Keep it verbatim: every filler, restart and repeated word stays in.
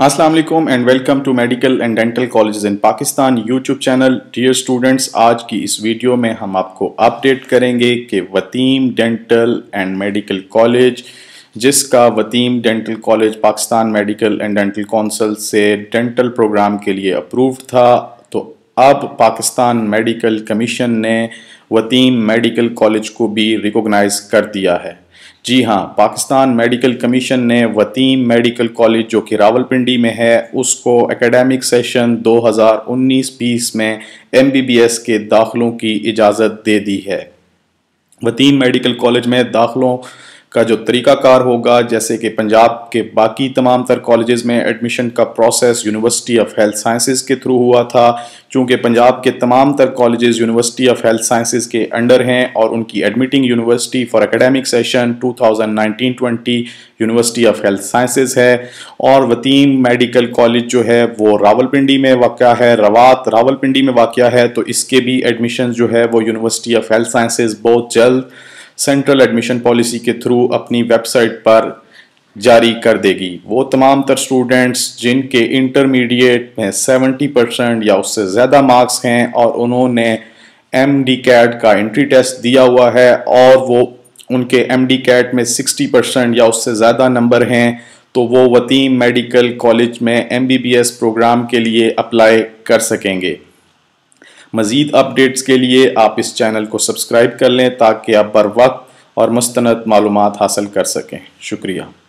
अस्सलाम वालेकुम and welcome to medical and dental colleges in Pakistan YouTube channel. Dear students, आज की इस वीडियो में हम आपको अपडेट करेंगे कि Watim dental and medical college, जिसका Watim dental college Pakistan medical and dental council से डेंटल प्रोग्राम के लिए अप्रूव्ड था, तो अब पाकिस्तान मेडिकल कमीशन ने वतीम मेडिकल कॉलेज को भी रिकॉग्नाइज कर दिया है। जी हाँ, पाकिस्तान मेडिकल कमीशन ने वतीम मेडिकल कॉलेज जो कि रावलपिंडी में है, उसको एकेडमिक सेशन दो हज़ार उन्नीस बीस में एम बी बी एस के दाखिलों की इजाज़त दे दी है। वतीम मेडिकल कॉलेज में दाखिलों का जो तरीक़ाकार होगा, जैसे कि पंजाब के बाकी तमाम तर कॉलेजेस में एडमिशन का process university of health sciences के थ्रू हुआ था। चूँकि पंजाब के तमाम तर colleges university of health sciences के अंडर हैं और उनकी admitting university for academic session two thousand nineteen twenty university of health sciences है। और वतीम मेडिकल कॉलेज जो है वो रावलपिंडी में वाक़या है, रवात रावलपिंडी में वाक़या है, तो इसके भी एडमिशन जो है वो यूनिवर्सिटी ऑफ हेल्थ साइंसेज बहुत जल्द सेंट्रल एडमिशन पॉलिसी के थ्रू अपनी वेबसाइट पर जारी कर देगी। वो तमाम तर स्टूडेंट्स जिनके इंटरमीडिएट में सत्तर परसेंट या उससे ज़्यादा मार्क्स हैं और उन्होंने एम डी कैट का एंट्री टेस्ट दिया हुआ है और वो उनके एम डी कैट में साठ परसेंट या उससे ज़्यादा नंबर हैं, तो वो वतीम मेडिकल कॉलेज में M B B S program के लिए अप्लाई कर सकेंगे। मज़ीद अपडेट्स के लिए आप इस चैनल को सब्सक्राइब कर लें ताकि आप बर वक्त और मुस्तनद मालूमात हासिल कर सकें। शुक्रिया।